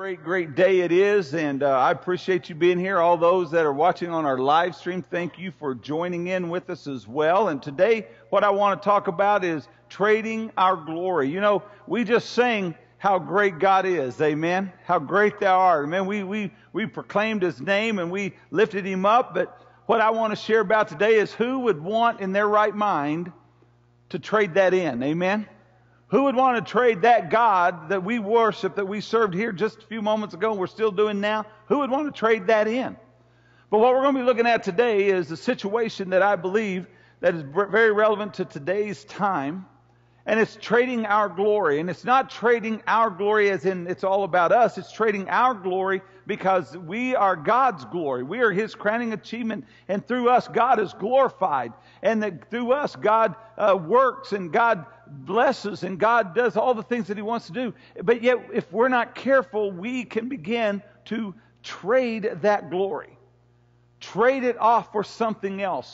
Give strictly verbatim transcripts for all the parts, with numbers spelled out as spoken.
great, great day it is, and uh, I appreciate you being here. All those that are watching on our live stream, thank you for joining in with us as well. And today, what I want to talk about is trading our glory. You know, we just sang how great God is, amen? How great thou art. Amen. We, we, we proclaimed His name and we lifted Him up, but what I want to share about today is who would want in their right mind to trade that in, amen? Who would want to trade that God that we worship, that we served here just a few moments ago and we're still doing now? Who would want to trade that in? But what we're going to be looking at today is a situation that I believe that is very relevant to today's time. And it's trading our glory. And it's not trading our glory as in it's all about us. It's trading our glory because we are God's glory. We are His crowning achievement. And through us, God is glorified. And that through us, God uh, works and God blesses and God does all the things that He wants to do. But yet, if we're not careful, we can begin to trade that glory. Trade it off for something else.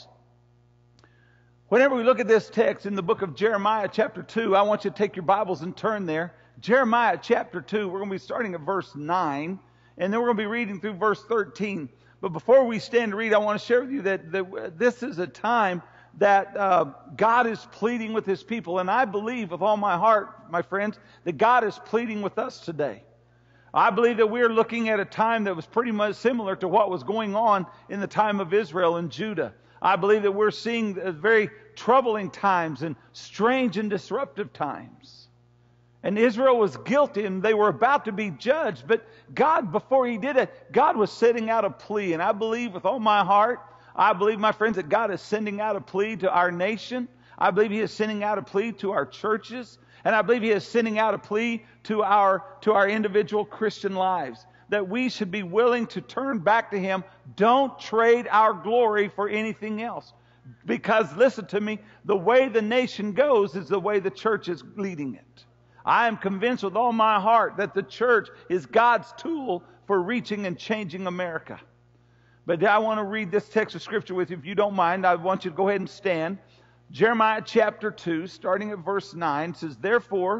Whenever we look at this text in the book of Jeremiah chapter two, I want you to take your Bibles and turn there. Jeremiah chapter two, we're going to be starting at verse nine, and then we're going to be reading through verse thirteen. But before we stand to read, I want to share with you that, that this is a time that uh, God is pleading with His people. And I believe with all my heart, my friends, that God is pleading with us today. I believe that we're looking at a time that was pretty much similar to what was going on in the time of Israel and Judah. I believe that we're seeing very troubling times and strange and disruptive times. And Israel was guilty and they were about to be judged. But God, before He did it, God was setting out a plea. And I believe with all my heart, I believe, my friends, that God is sending out a plea to our nation. I believe He is sending out a plea to our churches. And I believe He is sending out a plea to our, to our individual Christian lives. That we should be willing to turn back to Him. Don't trade our glory for anything else. Because, listen to me, the way the nation goes is the way the church is leading it. I am convinced with all my heart that the church is God's tool for reaching and changing America. But I want to read this text of Scripture with you. If you don't mind, I want you to go ahead and stand. Jeremiah chapter two, starting at verse nine, says, "Therefore,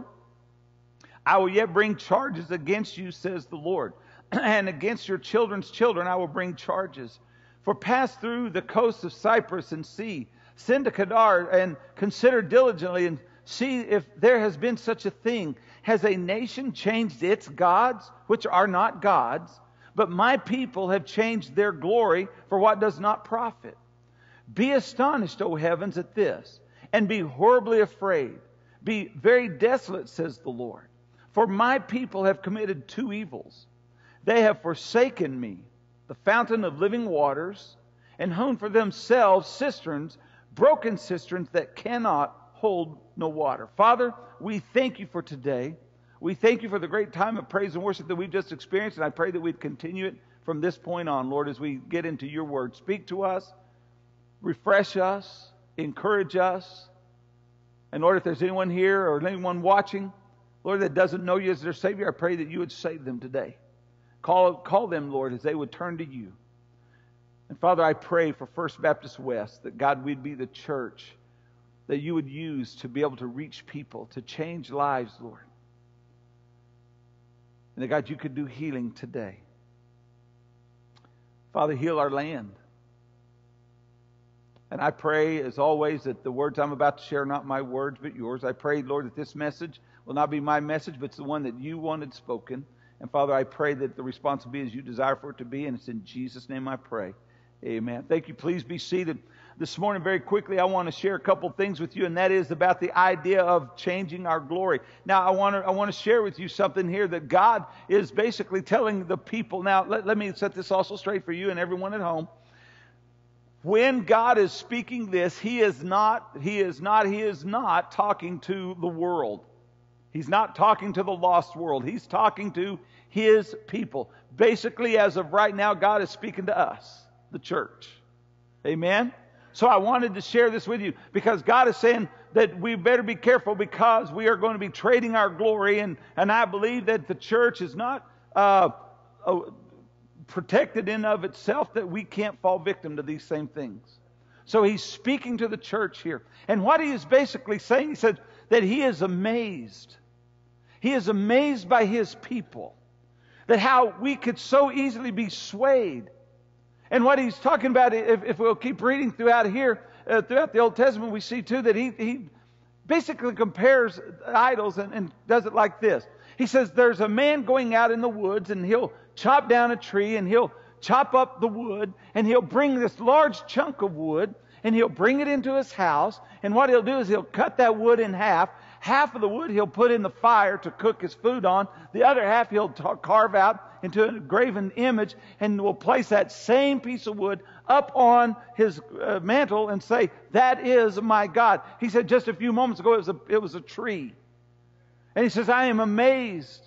I will yet bring charges against you, says the Lord. And against your children's children I will bring charges. For pass through the coasts of Cyprus and see, send to Kedar and consider diligently and see if there has been such a thing. Has a nation changed its gods, which are not gods? But my people have changed their glory for what does not profit. Be astonished, O heavens, at this, and be horribly afraid. Be very desolate, says the Lord. For my people have committed two evils. They have forsaken me, the fountain of living waters, and hewn for themselves cisterns, broken cisterns that cannot hold no water." Father, we thank You for today. We thank You for the great time of praise and worship that we've just experienced, and I pray that we'd continue it from this point on, Lord, as we get into Your word. Speak to us, refresh us, encourage us. And Lord, if there's anyone here or anyone watching, Lord, that doesn't know You as their Savior, I pray that You would save them today. Call, call them, Lord, as they would turn to You. And Father, I pray for First Baptist West, that God, we'd be the church that You would use to be able to reach people, to change lives, Lord. And that, God, You could do healing today. Father, heal our land. And I pray, as always, that the words I'm about to share are not my words, but Yours. I pray, Lord, that this message will not be my message, but it's the one that You wanted spoken. And Father, I pray that the response will be as You desire for it to be, and it's in Jesus' name I pray. Amen. Thank you. Please be seated. This morning, very quickly, I want to share a couple things with you, and that is about the idea of changing our glory. Now, I want to I want to share with you something here that God is basically telling the people. Now, let, let me set this also straight for you and everyone at home. When God is speaking this, He is not, He is not, He is not talking to the world. He's not talking to the lost world. He's talking to His people. Basically, as of right now, God is speaking to us, the church. Amen? So I wanted to share this with you because God is saying that we better be careful because we are going to be trading our glory. And, and I believe that the church is not uh, uh, protected in of itself, that we can't fall victim to these same things. So He's speaking to the church here. And what He is basically saying, He said that He is amazed. He is amazed by His people. That how we could so easily be swayed. And what he's talking about, if, if we'll keep reading throughout here, uh, throughout the Old Testament, we see too that he, he basically compares idols and, and does it like this. He says there's a man going out in the woods and he'll chop down a tree and he'll chop up the wood and he'll bring this large chunk of wood and he'll bring it into his house. And what he'll do is he'll cut that wood in half. Half of the wood he'll put in the fire to cook his food on. The other half he'll t- carve out into a graven image and will place that same piece of wood up on his uh, mantle and say, that is my God. He said just a few moments ago it was a, it was a tree. And he says, I am amazed.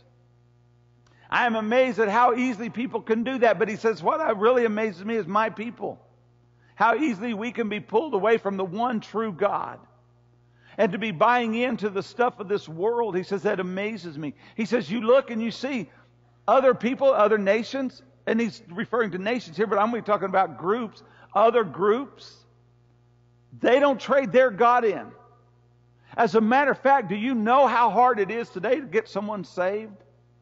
I am amazed at how easily people can do that. But he says, what really amazes me is my people. How easily we can be pulled away from the one true God. And to be buying into the stuff of this world, he says, that amazes me. He says, you look and you see other people, other nations, and he's referring to nations here, but I'm going to be talking about groups, other groups. They don't trade their God in. As a matter of fact, do you know how hard it is today to get someone saved?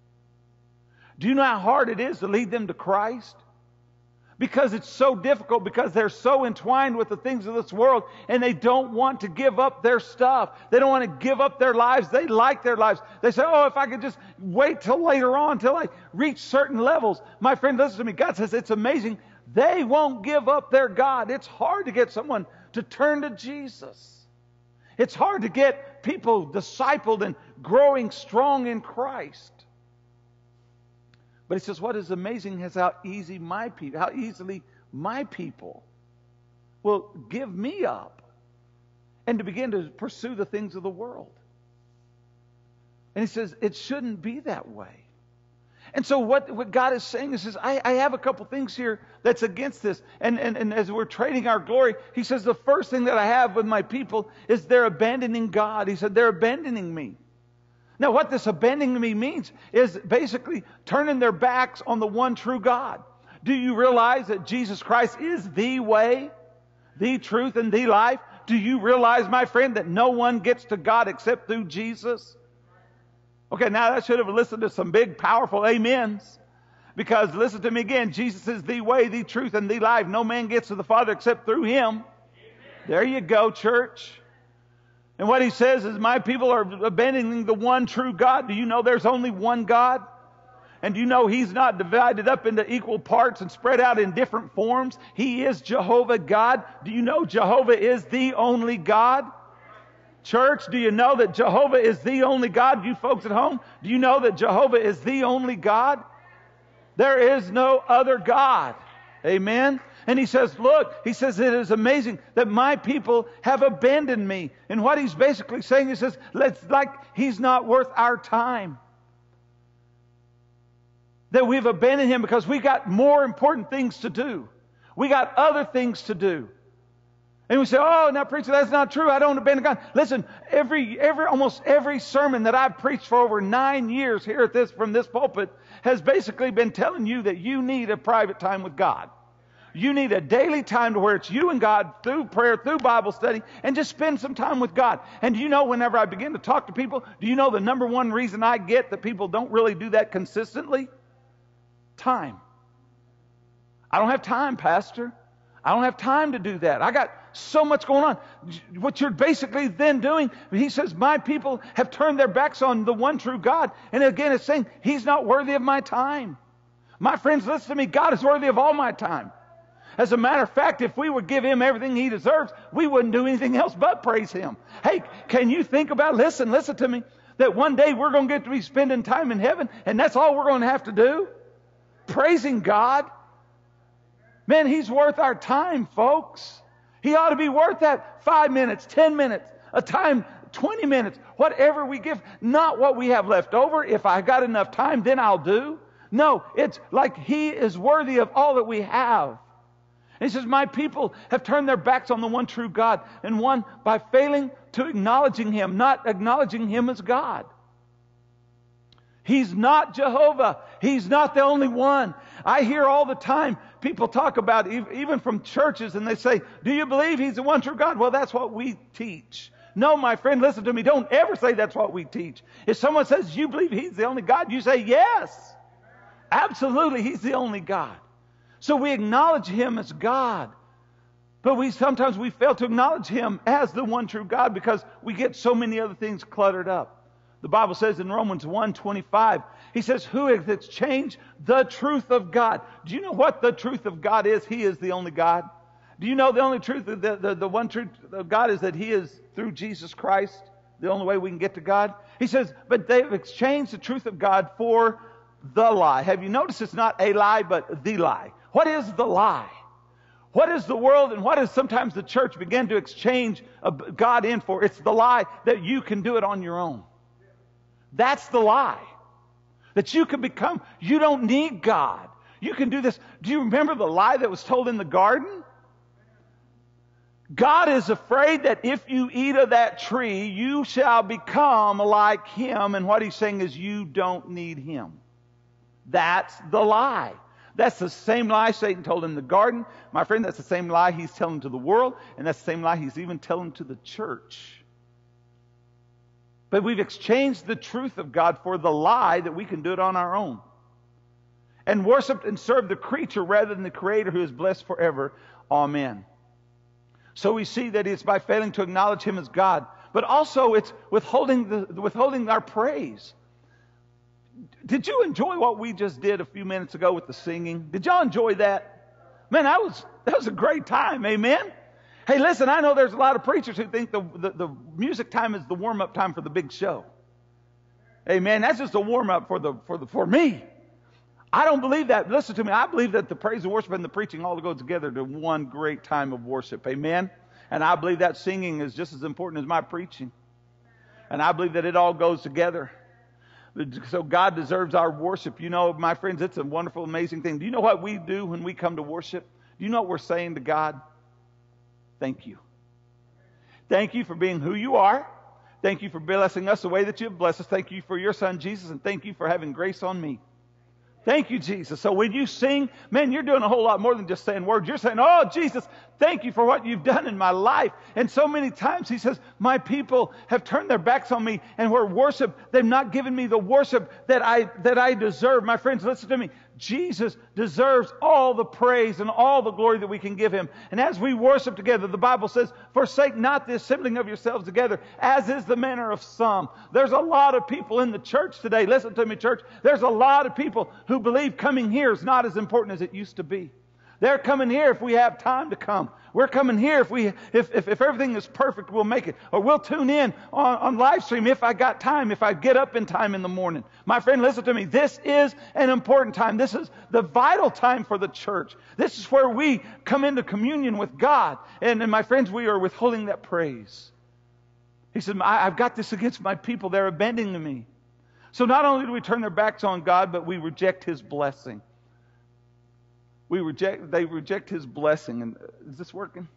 Do you know how hard it is to lead them to Christ? Because it's so difficult, because they're so entwined with the things of this world and they don't want to give up their stuff. They don't want to give up their lives. They like their lives. They say, oh, if I could just wait till later on, till I reach certain levels. My friend, listen to me. God says it's amazing. They won't give up their God. It's hard to get someone to turn to Jesus. It's hard to get people discipled and growing strong in Christ. But he says, what is amazing is how easy my people, how easily my people will give me up and to begin to pursue the things of the world. And he says, it shouldn't be that way. And so what, what God is saying is, I, I have a couple things here that's against this. And, and, and as we're trading our glory, he says, the first thing that I have with my people is they're abandoning God. He said, they're abandoning me. Now, what this abandoning me means is basically turning their backs on the one true God. Do you realize that Jesus Christ is the way, the truth, and the life? Do you realize, my friend, that no one gets to God except through Jesus? Okay, now I should have listened to some big, powerful amens. Because listen to me again, Jesus is the way, the truth, and the life. No man gets to the Father except through Him. Amen. There you go, church. And what he says is, my people are abandoning the one true God. Do you know there's only one God? And do you know He's not divided up into equal parts and spread out in different forms? He is Jehovah God. Do you know Jehovah is the only God? Church, do you know that Jehovah is the only God? You folks at home, do you know that Jehovah is the only God? There is no other God. Amen? And he says, look, he says, it is amazing that my people have abandoned me. And what he's basically saying, he says, it's like He's not worth our time. That we've abandoned Him because we got more important things to do. We got other things to do. And we say, oh, now preacher, that's not true. I don't abandon God. Listen, every, every, almost every sermon that I've preached for over nine years here at this, from this pulpit has basically been telling you that you need a private time with God. You need a daily time to where it's you and God through prayer, through Bible study, and just spend some time with God. And do you know, whenever I begin to talk to people, do you know the number one reason I get that people don't really do that consistently? Time. I don't have time, Pastor. I don't have time to do that. I got so much going on. What you're basically then doing, he says, my people have turned their backs on the one true God. And again, it's saying, He's not worthy of my time. My friends, listen to me. God is worthy of all my time. As a matter of fact, if we would give Him everything He deserves, we wouldn't do anything else but praise Him. Hey, can you think about, listen, listen to me, that one day we're going to get to be spending time in heaven, and that's all we're going to have to do? Praising God. Man, He's worth our time, folks. He ought to be worth that five minutes, ten minutes, a time, twenty minutes, whatever we give. Not what we have left over. If I got enough time, then I'll do. No, it's like He is worthy of all that we have. And he says, my people have turned their backs on the one true God. And one, by failing to acknowledging Him, not acknowledging Him as God. He's not Jehovah. He's not the only one. I hear all the time people talk about, even from churches, and they say, do you believe He's the one true God? Well, that's what we teach. No, my friend, listen to me. Don't ever say that's what we teach. If someone says you believe He's the only God, you say yes. Absolutely, He's the only God. So we acknowledge Him as God. But we sometimes we fail to acknowledge Him as the one true God because we get so many other things cluttered up. The Bible says in Romans one twenty-five, He says, who has exchanged the truth of God? Do you know what the truth of God is? He is the only God. Do you know the only truth, the, the, the one truth of God is that He is through Jesus Christ, the only way we can get to God? He says, but they've exchanged the truth of God for the lie. Have you noticed it's not a lie, but the lie? What is the lie? What is the world and what is sometimes the church begin to exchange God in for? It's the lie that you can do it on your own. That's the lie. That you can become, you don't need God. You can do this. Do you remember the lie that was told in the garden? God is afraid that if you eat of that tree, you shall become like Him. And what He's saying is you don't need Him. That's the lie. That's the same lie Satan told in the garden. My friend, that's the same lie he's telling to the world. And that's the same lie he's even telling to the church. But we've exchanged the truth of God for the lie that we can do it on our own. And worshiped and served the creature rather than the Creator who is blessed forever. Amen. So we see that it's by failing to acknowledge Him as God. But also it's withholding, the, withholding our praise. Did you enjoy what we just did a few minutes ago with the singing? Did y'all enjoy that? Man, that was, that was a great time. Amen? Hey, listen, I know there's a lot of preachers who think the, the, the music time is the warm-up time for the big show. Amen. That's just a warm-up for the for the for me. I don't believe that. Listen to me. I believe that the praise and worship and the preaching all go together to one great time of worship. Amen. And I believe that singing is just as important as my preaching. And I believe that it all goes together. So God deserves our worship. You know, my friends, it's a wonderful, amazing thing. Do you know what we do when we come to worship? Do you know what we're saying to God? Thank you. Thank you for being who you are. Thank you for blessing us the way that you have blessed us. Thank you for your Son, Jesus, and thank you for having grace on me. Thank you, Jesus. So when you sing, man, you're doing a whole lot more than just saying words. You're saying, oh, Jesus, thank you for what you've done in my life. And so many times He says, my people have turned their backs on me and were worship. They've not given me the worship that I, that I deserve. My friends, listen to me. Jesus deserves all the praise and all the glory that we can give Him. And as we worship together, the Bible says, forsake not the assembling of yourselves together, as is the manner of some. There's a lot of people in the church today. Listen to me, church. There's a lot of people who believe coming here is not as important as it used to be. They're coming here if we have time to come. We're coming here if we if, if, if everything is perfect, we'll make it. Or we'll tune in on, on live stream if I got time, if I get up in time in the morning. My friend, listen to me. This is an important time. This is the vital time for the church. This is where we come into communion with God. And, and my friends, we are withholding that praise. He said, I've got this against my people. They're abandoning me. So not only do we turn their backs on God, but we reject His blessing. We reject, they reject His blessing. And is this working?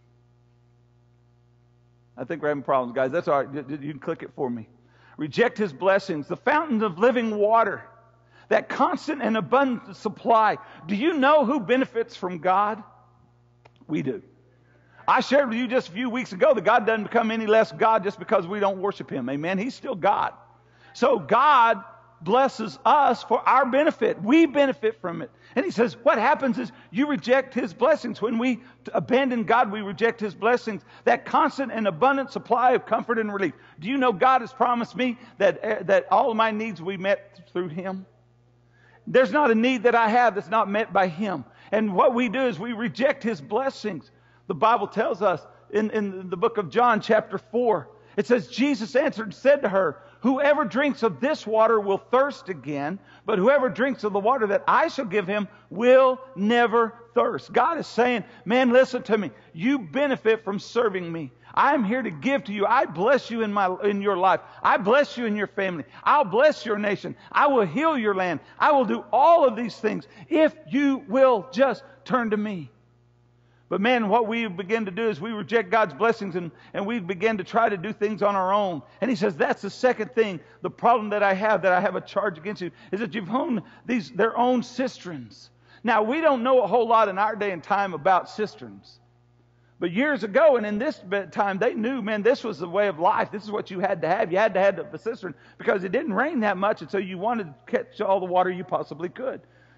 I think we're having problems, guys. That's all right. You can click it for me. Reject His blessings. The fountain of living water. That constant and abundant supply. Do you know who benefits from God? We do. I shared with you just a few weeks ago that God doesn't become any less God just because we don't worship Him. Amen. He's still God. So God blesses us for our benefit. We benefit from it. And He says, what happens is you reject His blessings. When we abandon God, we reject His blessings. That constant and abundant supply of comfort and relief. Do you know God has promised me that, that all of my needs will be met through Him? There's not a need that I have that's not met by Him. And what we do is we reject His blessings. The Bible tells us in, in the book of John, chapter four, it says, Jesus answered and said to her, whoever drinks of this water will thirst again, but whoever drinks of the water that I shall give him will never thirst. God is saying, man, listen to me. You benefit from serving me. I'm here to give to you. I bless you in my in your life. I bless you in your family. I'll bless your nation. I will heal your land. I will do all of these things if you will just turn to me. But man, what we begin to do is we reject God's blessings and, and we begin to try to do things on our own. And He says, that's the second thing. The problem that I have, that I have a charge against you, is that you've owned these, their own cisterns. Now, we don't know a whole lot in our day and time about cisterns. But years ago and in this time, they knew, man, this was the way of life. This is what you had to have. You had to have a cistern because it didn't rain that much, and so you wanted to catch all the water you possibly could.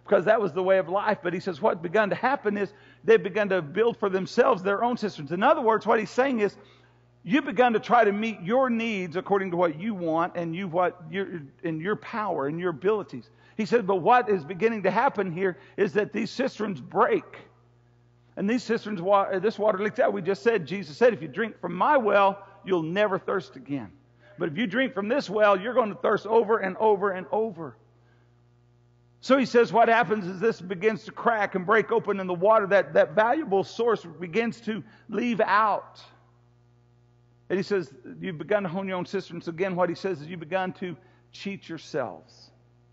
because that was the way of life. But he says what begun to happen is they've begun to build for themselves their own cisterns. In other words, what he's saying is, you've begun to try to meet your needs according to what you want and you what your in your power and your abilities. He said, but what is beginning to happen here is that these cisterns break. And these cisterns, this water leaks out. We just said, Jesus said, if you drink from my well, you'll never thirst again. But if you drink from this well, you're going to thirst over and over and over. So he says what happens is this begins to crack and break open, and the water, that, that valuable source, begins to leave out. And he says, you've begun to hone your own cisterns. Again, what he says is you've begun to cheat yourselves.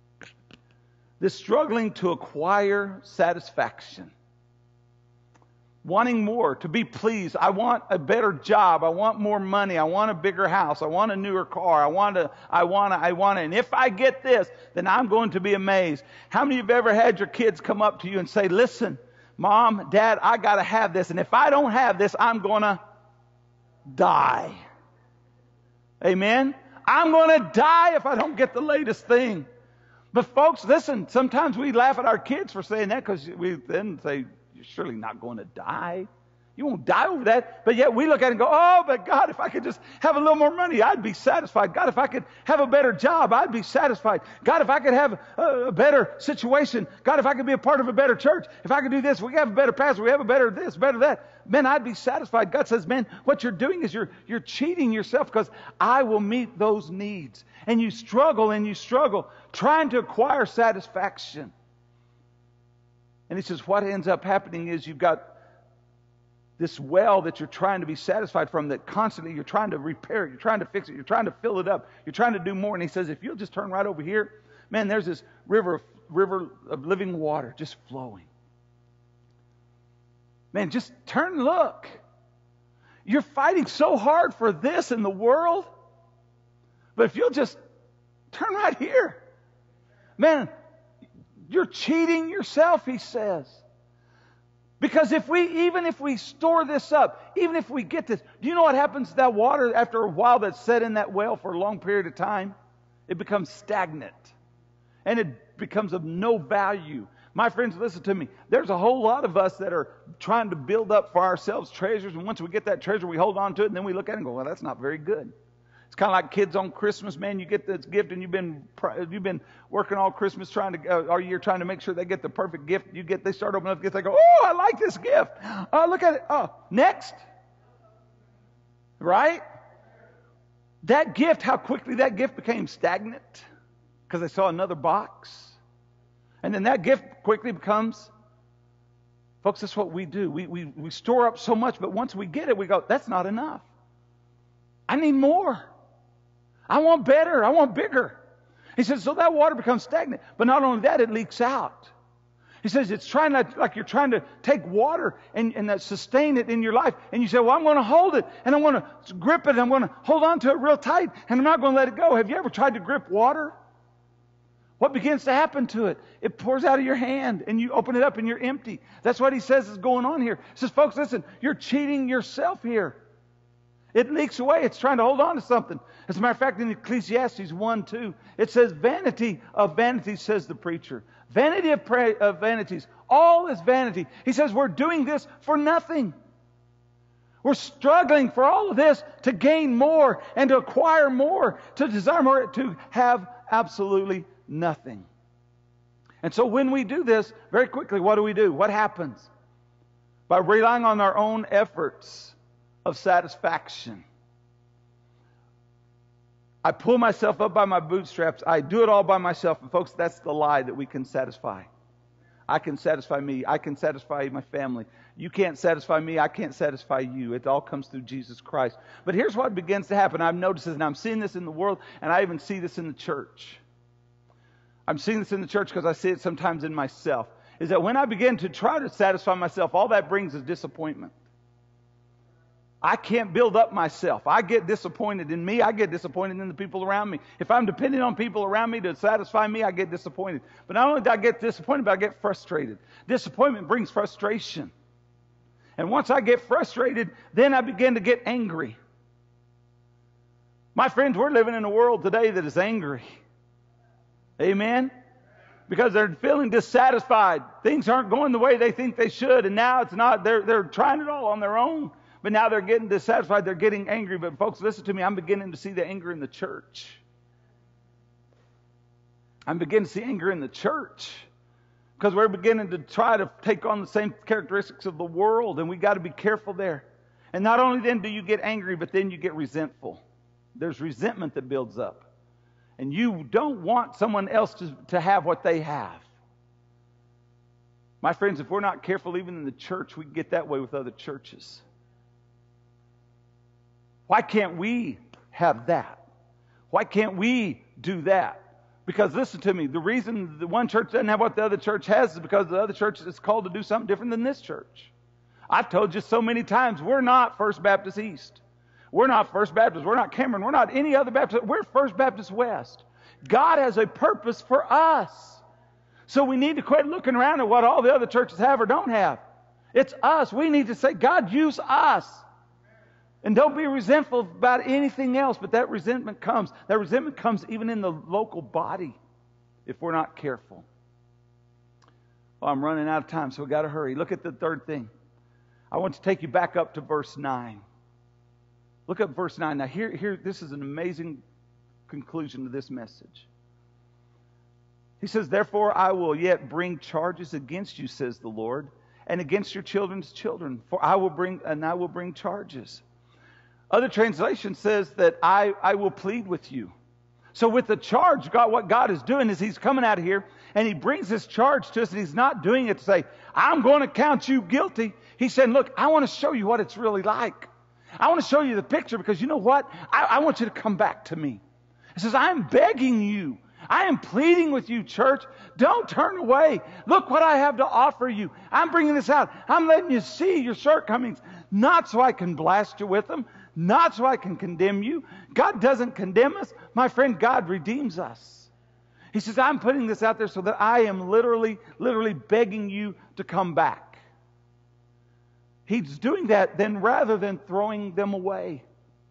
This struggling to acquire satisfaction. Wanting more, to be pleased. I want a better job. I want more money. I want a bigger house. I want a newer car. I want to, I want to, I want to. And if I get this, then I'm going to be amazed. How many of you have ever had your kids come up to you and say, listen, Mom, Dad, I got to have this. And if I don't have this, I'm going to die. Amen? I'm going to die if I don't get the latest thing. But folks, listen, sometimes we laugh at our kids for saying that because we then say, you're surely not going to die. You won't die over that. But yet we look at it and go, oh, but God, if I could just have a little more money, I'd be satisfied. God, if I could have a better job, I'd be satisfied. God, if I could have a, a better situation. God, if I could be a part of a better church. If I could do this, we have a better pastor. We have a better this, better that. Man, I'd be satisfied. God says, man, what you're doing is you're, you're cheating yourself because I will meet those needs. And you struggle and you struggle trying to acquire satisfaction. And he says what ends up happening is you've got this well that you're trying to be satisfied from, that constantly you're trying to repair it, you're trying to fix it, you're trying to fill it up, you're trying to do more. And he says, if you'll just turn right over here, man, there's this river, river of living water just flowing. Man, just turn and look. You're fighting so hard for this in the world, but if you'll just turn right here, man, you're cheating yourself, he says. Because if we, even if we store this up, even if we get this, do you know what happens to that water after a while that's set in that well for a long period of time? It becomes stagnant. And it becomes of no value. My friends, listen to me. There's a whole lot of us that are trying to build up for ourselves treasures. And once we get that treasure, we hold on to it. And then we look at it and go, well, that's not very good. It's kind of like kids on Christmas, man. You get this gift and you've been you've been working all Christmas trying to uh, all year trying to make sure they get the perfect gift. You get they start opening up gifts. They go, oh, I like this gift. Oh, look at it. Oh, next, right? That gift, how quickly that gift became stagnant because they saw another box, and then that gift quickly becomes. Folks, that's what we do. We we we store up so much, but once we get it, we go, that's not enough. I need more. I want better. I want bigger. He says, so that water becomes stagnant. But not only that, it leaks out. He says, it's trying to, like you're trying to take water and, and sustain it in your life. And you say, well, I'm going to hold it. And I'm going to grip it. And I'm going to hold on to it real tight. And I'm not going to let it go. Have you ever tried to grip water? What begins to happen to it? It pours out of your hand. And you open it up and you're empty. That's what he says is going on here. He says, folks, listen, you're cheating yourself here. It leaks away. It's trying to hold on to something. As a matter of fact, in Ecclesiastes one two, it says, vanity of vanities, says the preacher. Vanity of, pra- of vanities. All is vanity. He says we're doing this for nothing. We're struggling for all of this to gain more and to acquire more, to desire more, to have absolutely nothing. And so when we do this, very quickly, what do we do? What happens? By relying on our own efforts of satisfaction. I pull myself up by my bootstraps. I do it all by myself. And folks, that's the lie that we can satisfy. I can satisfy me. I can satisfy my family. You can't satisfy me. I can't satisfy you. It all comes through Jesus Christ. But here's what begins to happen. I've noticed this, and I'm seeing this in the world, and I even see this in the church. I'm seeing this in the church because I see it sometimes in myself. Is that when I begin to try to satisfy myself, all that brings is disappointment. I can't build up myself. I get disappointed in me. I get disappointed in the people around me. If I'm depending on people around me to satisfy me, I get disappointed. But not only do I get disappointed, but I get frustrated. Disappointment brings frustration. And once I get frustrated, then I begin to get angry. My friends, we're living in a world today that is angry. Amen? because they're feeling dissatisfied. Things aren't going the way they think they should, and now it's not. They're, they're trying it all on their own, but now they're getting dissatisfied. They're getting angry. But folks, listen to me. I'm beginning to see the anger in the church. I'm beginning to see anger in the church because we're beginning to try to take on the same characteristics of the world, and we got to be careful there. And not only then do you get angry, but then you get resentful. There's resentment that builds up. And you don't want someone else to, to have what they have. My friends, if we're not careful, even in the church, we get that way with other churches. Why can't we have that? Why can't we do that? Because listen to me, the reason the one church doesn't have what the other church has is because the other church is called to do something different than this church. I've told you so many times, we're not First Baptist East. We're not First Baptist. We're not Cameron. We're not any other Baptist. We're First Baptist West. God has a purpose for us. So we need to quit looking around at what all the other churches have or don't have. It's us. We need to say, God, use us. And don't be resentful about anything else. But that resentment comes. That resentment comes even in the local body if we're not careful. Well, I'm running out of time, so we've got to hurry. Look at the third thing. I want to take you back up to verse nine. Look at verse nine. Now, here, here, this is an amazing conclusion to this message. He says, therefore, I will yet bring charges against you, says the Lord, and against your children's children. For I will bring, and I will bring charges. Other translation says that I, I will plead with you. So with the charge, God, what God is doing is He's coming out here and He brings this charge to us, and He's not doing it to say, I'm going to count you guilty. He's saying, look, I want to show you what it's really like. I want to show you the picture because you know what? I, I want you to come back to me. He says, I'm begging you. I am pleading with you, church. Don't turn away. Look what I have to offer you. I'm bringing this out. I'm letting you see your shortcomings. Not so I can blast you with them. Not so I can condemn you. God doesn't condemn us. My friend, God redeems us. He says, I'm putting this out there so that I am literally, literally begging you to come back. He's doing that then rather than throwing them away.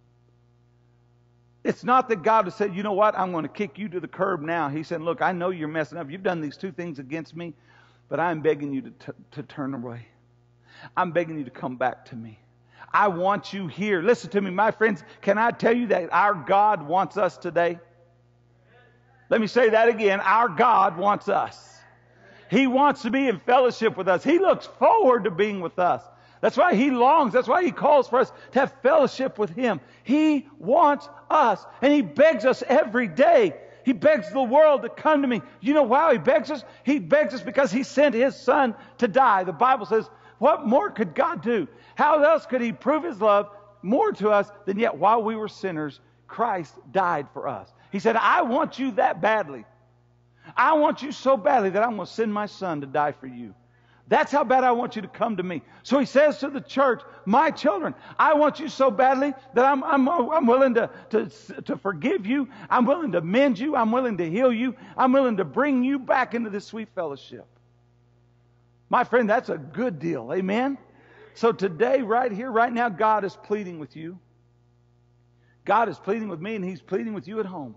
It's not that God has said, you know what, I'm going to kick you to the curb now. He said, look, I know you're messing up. You've done these two things against me, but I'm begging you to, t- to turn away. I'm begging you to come back to me. I want you here. Listen to me, my friends. Can I tell you that our God wants us today? Let me say that again. Our God wants us. He wants to be in fellowship with us. He looks forward to being with us. That's why He longs. That's why He calls for us to have fellowship with Him. He wants us. And He begs us every day. He begs the world to come to me. You know why He begs us? He begs us because He sent His Son to die. The Bible says, what more could God do? How else could He prove His love more to us than yet while we were sinners, Christ died for us? He said, I want you that badly. I want you so badly that I'm going to send my Son to die for you. That's how bad I want you to come to me. So He says to the church, my children, I want you so badly that I'm, I'm, I'm willing to, to, to forgive you. I'm willing to mend you. I'm willing to heal you. I'm willing to bring you back into this sweet fellowship. My friend, that's a good deal. Amen? So today, right here, right now, God is pleading with you. God is pleading with me, and He's pleading with you at home.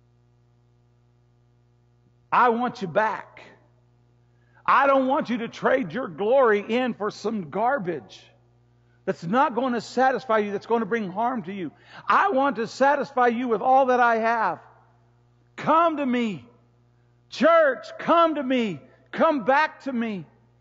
I want you back. I don't want you to trade your glory in for some garbage that's not going to satisfy you, that's going to bring harm to you. I want to satisfy you with all that I have. Come to me. Church, come to me. Come back to me.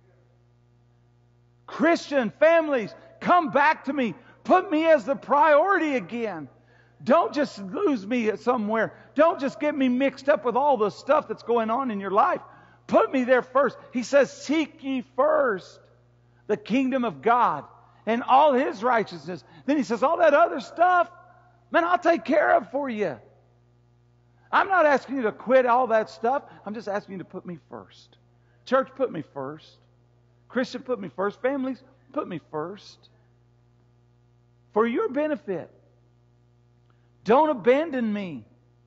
Christian families, come back to me. Put me as the priority again. Don't just lose me somewhere. Don't just get me mixed up with all the stuff that's going on in your life. Put me there first. He says, seek ye first the kingdom of God and all His righteousness. Then He says, all that other stuff, man, I'll take care of for you. I'm not asking you to quit all that stuff. I'm just asking you to put me first. Church, put me first. Christian, put me first. Families, put me first. For your benefit. Don't abandon me.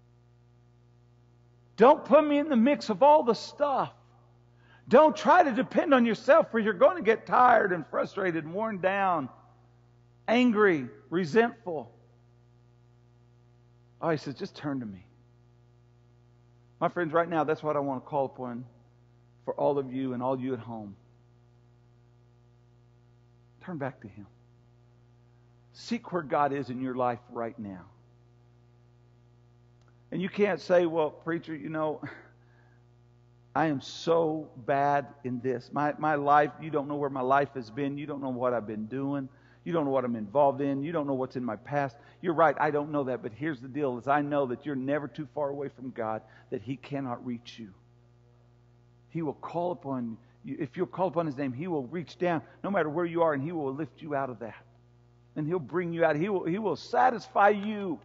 Don't put me in the mix of all the stuff. Don't try to depend on yourself, for you're going to get tired and frustrated and worn down, angry, resentful. Oh, He says, just turn to me. My friends, right now, that's what I want to call upon for all of you and all you at home. Turn back to Him. Seek where God is in your life right now. And you can't say, well, preacher, you know, I am so bad in this. My my life, you don't know where my life has been. You don't know what I've been doing. You don't know what I'm involved in. You don't know what's in my past. You're right, I don't know that. But here's the deal, is I know that you're never too far away from God, that He cannot reach you. He will call upon you. If you'll call upon His name, He will reach down no matter where you are, and He will lift you out of that. And He'll bring you out. He will, he will satisfy you.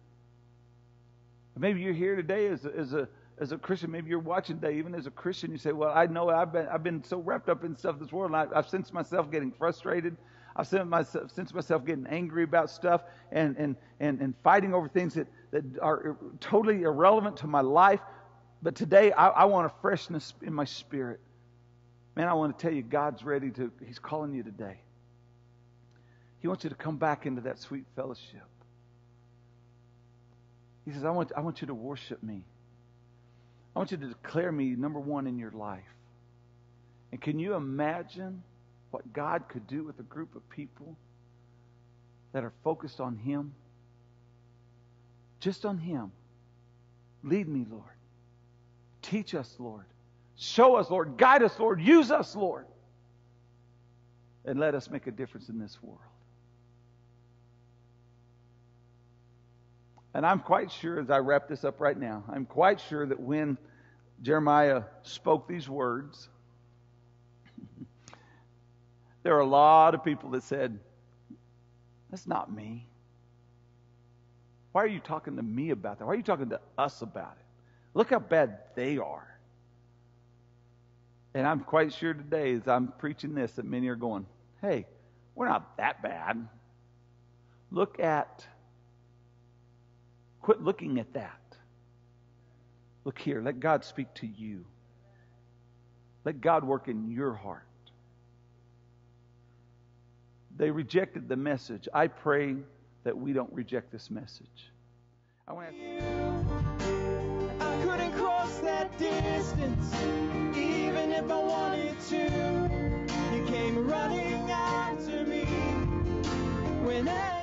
Maybe you're here today as a, as a as a Christian. Maybe you're watching today, even as a Christian. You say, "Well, I know I've been I've been so wrapped up in stuff this world, and I, I've sensed myself getting frustrated. I've sensed myself sensed myself getting angry about stuff and and and, and fighting over things that, that are totally irrelevant to my life. But today, I, I want a freshness in my spirit. Man, I want to tell you, God's ready to. He's calling you today. He wants you to come back into that sweet fellowship. He says, I want, I want you to worship me. I want you to declare me number one in your life. And can you imagine what God could do with a group of people that are focused on Him? Just on Him. Lead me, Lord. Teach us, Lord. Show us, Lord. Guide us, Lord. Use us, Lord. And let us make a difference in this world. And I'm quite sure, as I wrap this up right now, I'm quite sure that when Jeremiah spoke these words, there are a lot of people that said, that's not me. Why are you talking to me about that? Why are you talking to us about it? Look how bad they are. And I'm quite sure today, as I'm preaching this, that many are going, hey, we're not that bad. Look at Quit looking at that. Look here. Let God speak to you. Let God work in your heart. They rejected the message. I pray that we don't reject this message. I want to I couldn't cross that distance, even if I wanted to. You came running after me when I